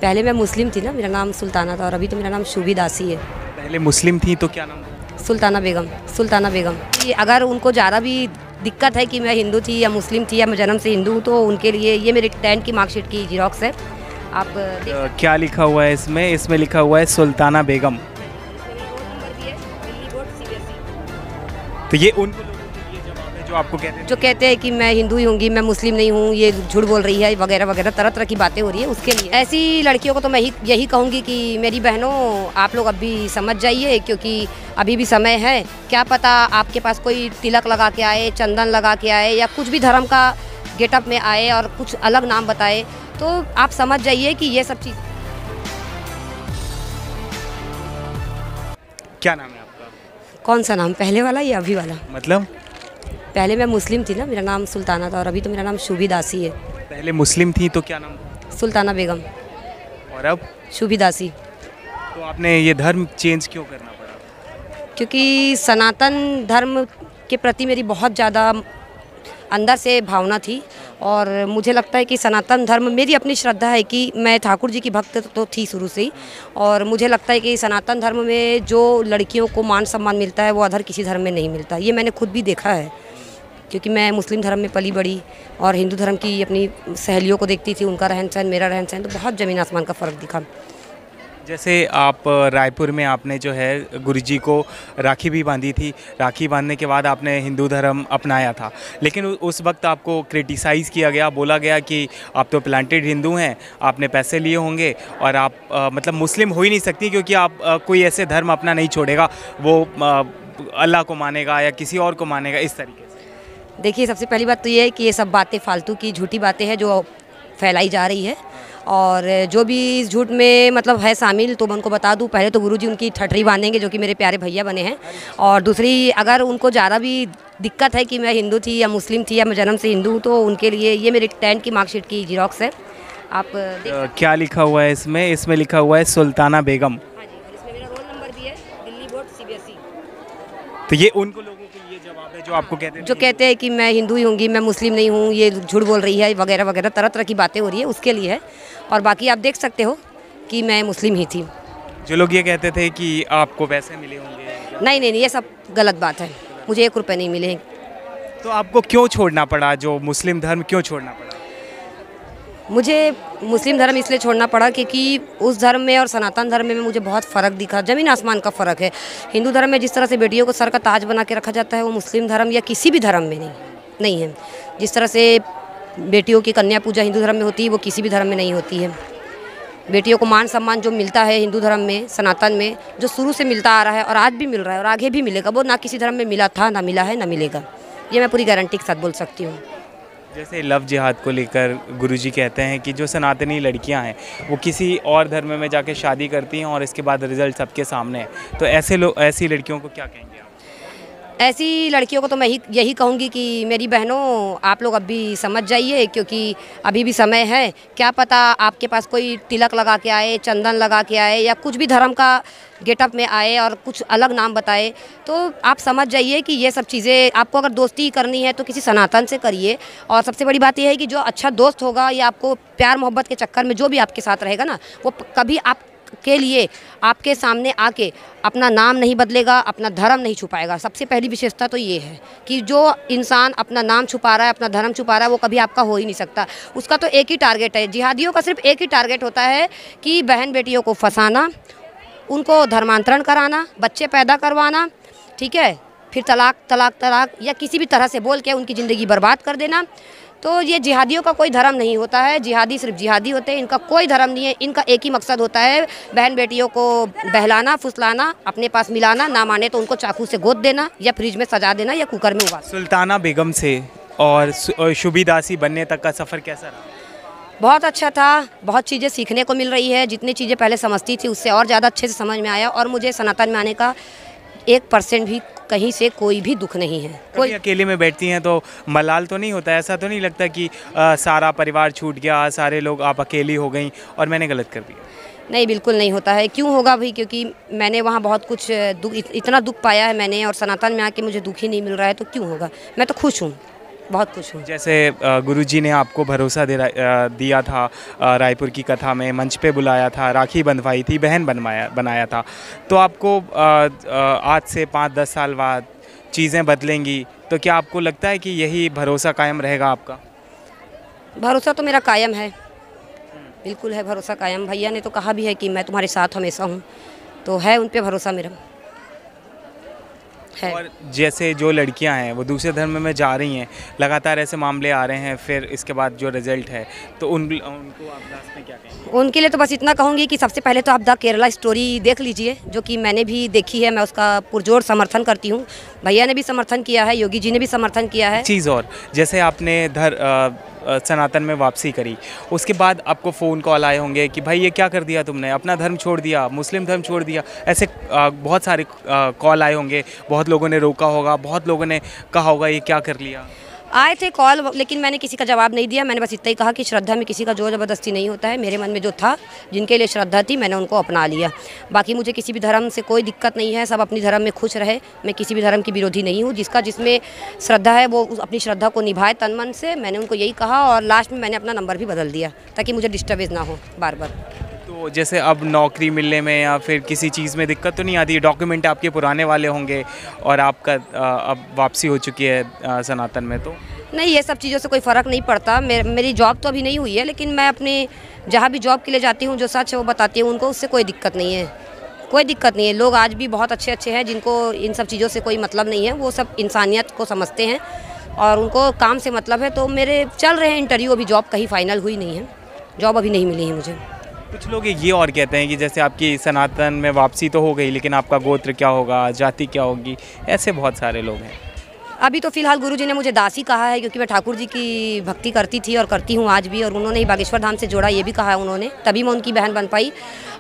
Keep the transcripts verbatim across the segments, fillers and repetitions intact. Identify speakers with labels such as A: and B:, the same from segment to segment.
A: पहले मैं मुस्लिम थी ना, मेरा नाम सुल्ताना था और अभी तो मेरा नाम शुभी दासी है।
B: पहले मुस्लिम थी तो क्या नाम था?
A: सुल्ताना बेगम। सुल्ताना बेगम कि अगर उनको ज़्यादा भी दिक्कत है कि मैं हिंदू थी या मुस्लिम थी या मैं जन्म से हिंदू हूँ, तो उनके लिए ये मेरे टेंथ की मार्कशीट की जीरोक्स है। आप देख
B: अ, क्या लिखा हुआ है इसमें? इसमें लिखा हुआ है सुल्ताना बेगम। तो ये उन लोगों के लिए जवाब है जो आपको कहते हैं
A: जो कहते हैं कि मैं हिंदू ही होंगी, मैं मुस्लिम नहीं हूँ, ये झूठ बोल रही है वगैरह वगैरह, तरह तरह की बातें हो रही है। उसके लिए ऐसी लड़कियों को तो मैं ही यही कहूँगी कि मेरी बहनों, आप लोग अभी समझ जाइए, क्योंकि अभी भी समय है। क्या पता आपके पास कोई तिलक लगा के आए, चंदन लगा के आए या कुछ भी धर्म का गेटअप में आए और कुछ अलग नाम बताए, तो आप समझ जाइए कि ये सब चीज़।
B: क्या नाम है आपका?
A: कौन सा नाम, पहले वाला या अभी वाला?
B: मतलब
A: पहले मैं मुस्लिम थी ना, मेरा नाम सुल्ताना था और अभी तो मेरा नाम शुभी दासी है।
B: पहले मुस्लिम थी तो क्या नाम था?
A: सुल्ताना बेगम।
B: और अब
A: शुभी दासी।
B: तो आपने ये धर्म चेंज क्यों करना पड़ा?
A: क्योंकि सनातन धर्म के प्रति मेरी बहुत ज़्यादा अंदर से भावना थी और मुझे लगता है कि सनातन धर्म, मेरी अपनी श्रद्धा है कि मैं ठाकुर जी की भक्त तो थी शुरू से ही, और मुझे लगता है कि सनातन धर्म में जो लड़कियों को मान सम्मान मिलता है वो अदर किसी धर्म में नहीं मिलता। ये मैंने खुद भी देखा है, क्योंकि मैं मुस्लिम धर्म में पली बड़ी और हिंदू धर्म की अपनी सहेलियों को देखती थी, उनका रहन सहन, मेरा रहन सहन, तो बहुत ज़मीन आसमान का फ़र्क दिखा।
B: जैसे आप रायपुर में आपने जो है गुरुजी को राखी भी बांधी थी, राखी बांधने के बाद आपने हिंदू धर्म अपनाया था, लेकिन उस वक्त आपको क्रिटिसाइज़ किया गया, बोला गया कि आप तो प्लांटेड हिंदू हैं, आपने पैसे लिए होंगे और आप आ, मतलब मुस्लिम हो ही नहीं सकती, क्योंकि आप आ, कोई ऐसे धर्म अपना नहीं छोड़ेगा, वो आ, अल्लाह को मानेगा या किसी और को मानेगा, इस तरीके से।
A: देखिए, सबसे पहली बात तो ये है कि ये सब बातें फालतू की झूठी बातें हैं जो फैलाई जा रही है, और जो भी इस झूठ में मतलब है शामिल, तो मैं उनको बता दूं, पहले तो गुरुजी उनकी ठठरी बांधेंगे जो कि मेरे प्यारे भैया बने हैं, और दूसरी, अगर उनको ज़्यादा भी दिक्कत है कि मैं हिंदू थी या मुस्लिम थी या मैं जन्म से हिंदू हूँ, तो उनके लिए ये मेरे टेंथ की मार्कशीट की जीरोक्स है। आप देख
B: अ, क्या लिखा हुआ है इसमें? इसमें लिखा हुआ है सुल्ताना बेगम।
A: हाँ जी, और इसमें मेरा रोल नंबर भी है, Delhi board C B S E.
B: तो ये उन लोगों के लिए जवाब है जो आपको कहते हैं
A: जो कहते हैं कि मैं हिंदू ही होंगी, मैं मुस्लिम नहीं हूँ, ये झूठ बोल रही है वगैरह वगैरह, तरह तरह की बातें हो रही है, उसके लिए है। और बाकी आप देख सकते हो कि मैं मुस्लिम ही थी।
B: जो लोग ये कहते थे कि आपको पैसे मिले होंगे,
A: नहीं नहीं नहीं, ये सब गलत बात है, मुझे एक रुपये नहीं मिले।
B: तो आपको क्यों छोड़ना पड़ा, जो मुस्लिम धर्म क्यों छोड़ना पड़ा?
A: मुझे मुस्लिम धर्म इसलिए छोड़ना पड़ा क्योंकि उस धर्म में और सनातन धर्म में मुझे बहुत फ़र्क दिखा, ज़मीन आसमान का फ़र्क है। हिंदू धर्म में जिस तरह से बेटियों को सर का ताज बना के रखा जाता है, वो मुस्लिम धर्म या किसी भी धर्म में नहीं नहीं है। जिस तरह से बेटियों की कन्या पूजा हिंदू धर्म में होती है, वो किसी भी धर्म में नहीं होती है। बेटियों को मान सम्मान जो मिलता है हिंदू धर्म में, सनातन में, जो शुरू से मिलता आ रहा है और आज भी मिल रहा है और आगे भी मिलेगा, वो ना किसी धर्म में मिला था, ना मिला है, ना मिलेगा। ये मैं पूरी गारंटी के साथ बोल सकती हूँ।
B: जैसे लव जिहाद को लेकर गुरुजी कहते हैं कि जो सनातनी लड़कियां हैं वो किसी और धर्म में जाके शादी करती हैं और इसके बाद रिजल्ट सबके सामने है, तो ऐसे लोग, ऐसी लड़कियों को क्या कहेंगे आप?
A: ऐसी लड़कियों को तो मैं ही यही कहूँगी कि मेरी बहनों, आप लोग अभी समझ जाइए, क्योंकि अभी भी समय है। क्या पता आपके पास कोई तिलक लगा के आए, चंदन लगा के आए या कुछ भी धर्म का गेटअप में आए और कुछ अलग नाम बताए, तो आप समझ जाइए कि ये सब चीज़ें, आपको अगर दोस्ती करनी है तो किसी सनातन से करिए। और सबसे बड़ी बात यह है कि जो अच्छा दोस्त होगा या आपको प्यार मोहब्बत के चक्कर में जो भी आपके साथ रहेगा ना, वो कभी आप के लिए आपके सामने आके अपना नाम नहीं बदलेगा, अपना धर्म नहीं छुपाएगा। सबसे पहली विशेषता तो ये है कि जो इंसान अपना नाम छुपा रहा है, अपना धर्म छुपा रहा है, वो कभी आपका हो ही नहीं सकता। उसका तो एक ही टारगेट है, जिहादियों का सिर्फ एक ही टारगेट होता है कि बहन बेटियों को फंसाना, उनको धर्मांतरण कराना, बच्चे पैदा करवाना, ठीक है, फिर तलाक तलाक तलाक या किसी भी तरह से बोल के उनकी ज़िंदगी बर्बाद कर देना। तो ये जिहादियों का कोई धर्म नहीं होता है, जिहादी सिर्फ जिहादी होते हैं, इनका कोई धर्म नहीं है। इनका एक ही मकसद होता है, बहन बेटियों को बहलाना, फुसलाना, अपने पास मिलाना, ना माने तो उनको चाकू से गोद देना या फ्रिज में सजा देना या कुकर में उबाल।
B: सुल्ताना बेगम से और शुभी दासी बनने तक का सफ़र कैसा रहा?
A: बहुत अच्छा था, बहुत चीज़ें सीखने को मिल रही है। जितनी चीज़ें पहले समझती थी उससे और ज़्यादा अच्छे से समझ में आया, और मुझे सनातन में आने का एक परसेंट भी कहीं से कोई भी दुख नहीं है। कोई
B: अकेले में बैठती हैं तो मलाल तो नहीं होता? ऐसा तो नहीं लगता कि आ, सारा परिवार छूट गया, सारे लोग, आप अकेली हो गई और मैंने गलत कर दिया?
A: नहीं, बिल्कुल नहीं होता है। क्यों होगा भाई? क्योंकि मैंने वहाँ बहुत कुछ दुख, इतना दुख पाया है मैंने, और सनातन में आके मुझे दुख ही नहीं मिल रहा है, तो क्यों होगा? मैं तो खुश हूँ, बहुत खुश हूँ।
B: जैसे अ, गुरुजी ने आपको भरोसा दे अ, दिया था, अ, रायपुर की कथा में मंच पे बुलाया था, राखी बंधवाई थी, बहन बनवाया बनाया था, तो आपको अ, अ, आज से पाँच दस साल बाद चीज़ें बदलेंगी, तो क्या आपको लगता है कि यही भरोसा कायम रहेगा आपका?
A: भरोसा तो मेरा कायम है, बिल्कुल है भरोसा कायम। भैया ने तो कहा भी है कि मैं तुम्हारे साथ हमेशा हूँ, तो है उन पे भरोसा मेरा है।
B: और जैसे जो लड़कियां हैं वो दूसरे धर्म में जा रही हैं, लगातार ऐसे मामले आ रहे हैं, फिर इसके बाद जो रिजल्ट है, तो उन उनको आप लास्ट में क्या कहेंगे?
A: उनके लिए तो बस इतना कहूँगी कि सबसे पहले तो आप द केरला स्टोरी देख लीजिए, जो कि मैंने भी देखी है, मैं उसका पुरजोर समर्थन करती हूँ। भैया ने भी समर्थन किया है, योगी जी ने भी समर्थन किया है।
B: चीज़ और जैसे आपने धर अ, अ, सनातन में वापसी करी, उसके बाद आपको फ़ोन कॉल आए होंगे कि भाई ये क्या कर दिया तुमने, अपना धर्म छोड़ दिया, मुस्लिम धर्म छोड़ दिया, ऐसे अ, बहुत सारे कॉल आए होंगे, बहुत लोगों ने रोका होगा, बहुत लोगों ने कहा होगा ये क्या कर लिया?
A: आए थे कॉल, लेकिन मैंने किसी का जवाब नहीं दिया। मैंने बस इतना ही कहा कि श्रद्धा में किसी का जोर ज़बरदस्ती नहीं होता है। मेरे मन में जो था, जिनके लिए श्रद्धा थी, मैंने उनको अपना लिया। बाकी मुझे किसी भी धर्म से कोई दिक्कत नहीं है, सब अपनी धर्म में खुश रहे। मैं किसी भी धर्म की विरोधी नहीं हूँ। जिसका जिसमें श्रद्धा है वो अपनी श्रद्धा को निभाए तन मन से। मैंने उनको यही कहा और लास्ट में मैंने अपना नंबर भी बदल दिया ताकि मुझे डिस्टर्बेंस ना हो बार बार।
B: तो जैसे अब नौकरी मिलने में या फिर किसी चीज़ में दिक्कत तो नहीं आती? डॉक्यूमेंट आपके पुराने वाले होंगे और आपका अ, अब वापसी हो चुकी है अ, सनातन में, तो
A: नहीं, ये सब चीज़ों से कोई फ़र्क नहीं पड़ता। मेर, मेरी जॉब तो अभी नहीं हुई है, लेकिन मैं अपने जहाँ भी जॉब के लिए जाती हूँ, जो सच है वो बताती हूँ उनको, उससे कोई दिक्कत नहीं है। कोई दिक्कत नहीं है। लोग आज भी बहुत अच्छे अच्छे हैं जिनको इन सब चीज़ों से कोई मतलब नहीं है। वो सब इंसानियत को समझते हैं और उनको काम से मतलब है। तो मेरे चल रहे हैं इंटरव्यू, अभी जॉब कहीं फाइनल हुई नहीं है, जॉब अभी नहीं मिली है मुझे।
B: कुछ लोग ये और कहते हैं कि जैसे आपकी सनातन में वापसी तो हो गई, लेकिन आपका गोत्र क्या होगा, जाति क्या होगी, ऐसे बहुत सारे लोग हैं।
A: अभी तो फिलहाल गुरुजी ने मुझे दासी कहा है, क्योंकि मैं ठाकुर जी की भक्ति करती थी और करती हूँ आज भी, और उन्होंने ही बागेश्वर धाम से जोड़ा, ये भी कहा है उन्होंने, तभी मैं उनकी बहन बन पाई।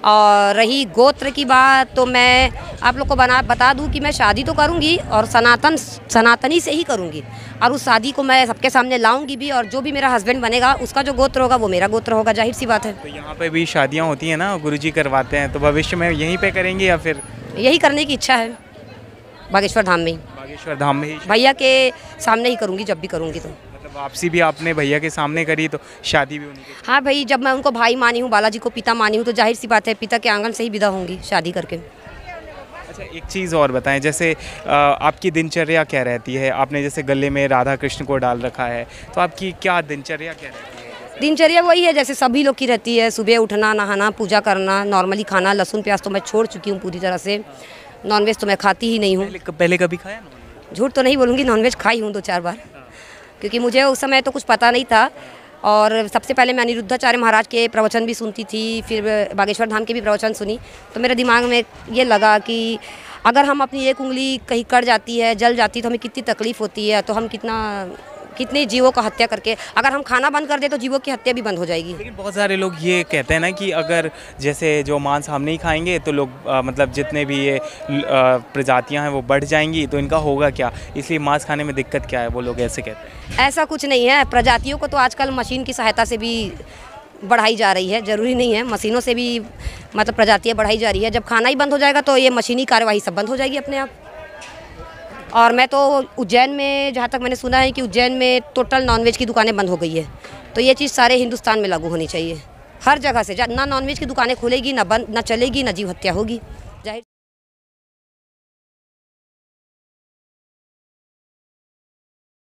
A: और रही गोत्र की बात, तो मैं आप लोग को बना बता दूं कि मैं शादी तो करूंगी और सनातन सनातनी से ही करूंगी, और उस शादी को मैं सबके सामने लाऊंगी भी, और जो भी मेरा हस्बैंड बनेगा उसका जो गोत्र होगा वो मेरा गोत्र होगा, जाहिर सी बात है।
B: तो यहाँ पे भी शादियाँ होती हैं ना, गुरुजी करवाते हैं, तो भविष्य में यहीं पे करेंगे या फिर?
A: यही करने की इच्छा है, बागेश्वर धाम में ही।
B: बागेश्वर धाम में ही?
A: भैया के सामने ही करूँगी, जब भी करूँगी तो।
B: मतलब वापसी भी आपने भैया के सामने करी, तो शादी भी उन्हीं के?
A: हाँ भाई, जब मैं उनको भाई मानी हूँ, बालाजी को पिता मानी हूँ, तो जाहिर सी बात है पिता के आंगन से ही विदा होंगी शादी करके।
B: अच्छा, एक चीज़ और बताएं, जैसे आ, आपकी दिनचर्या क्या रहती है? आपने जैसे गले में राधा कृष्ण को डाल रखा है, तो आपकी क्या दिनचर्या क्या रहती है?
A: दिनचर्या वही है जैसे सभी लोग की रहती है, सुबह उठना, नहाना, पूजा करना, नॉर्मली खाना। लहसुन प्याज तो मैं छोड़ चुकी हूँ पूरी तरह से। नॉनवेज तो मैं खाती ही नहीं हूँ।
B: पहले, पहले कभी खाया ना?
A: झूठ तो नहीं बोलूँगी, नॉनवेज खाई हूँ दो चार बार, क्योंकि मुझे उस समय तो कुछ पता नहीं था। और सबसे पहले मैं अनिरुद्धाचार्य महाराज के प्रवचन भी सुनती थी, फिर बागेश्वर धाम के भी प्रवचन सुनी, तो मेरे दिमाग में ये लगा कि अगर हम अपनी एक उंगली कहीं कट जाती है, जल जाती है, तो हमें कितनी तकलीफ़ होती है, तो हम कितना कितने जीवों का हत्या करके अगर हम खाना बंद कर दें तो जीवों की हत्या भी बंद हो जाएगी।
B: लेकिन बहुत सारे लोग ये कहते हैं ना कि अगर जैसे जो मांस हम नहीं खाएंगे तो लोग आ, मतलब जितने भी ये प्रजातियां हैं वो बढ़ जाएंगी, तो इनका होगा क्या, इसलिए मांस खाने में दिक्कत क्या है, वो लोग ऐसे कहते हैं।
A: ऐसा कुछ नहीं है, प्रजातियों को तो आजकल मशीन की सहायता से भी बढ़ाई जा रही है, ज़रूरी नहीं है मशीनों से भी मतलब प्रजातियाँ बढ़ाई जा रही है। जब खाना ही बंद हो जाएगा तो ये मशीनी कार्यवाही सब बंद हो जाएगी अपने आप। और मैं तो उज्जैन में, जहाँ तक मैंने सुना है कि उज्जैन में टोटल नॉनवेज की दुकानें बंद हो गई है, तो ये चीज़ सारे हिंदुस्तान में लागू होनी चाहिए, हर जगह से। ना नॉनवेज की दुकानें खुलेगी, ना बंद, ना चलेगी, ना जीव हत्या होगी।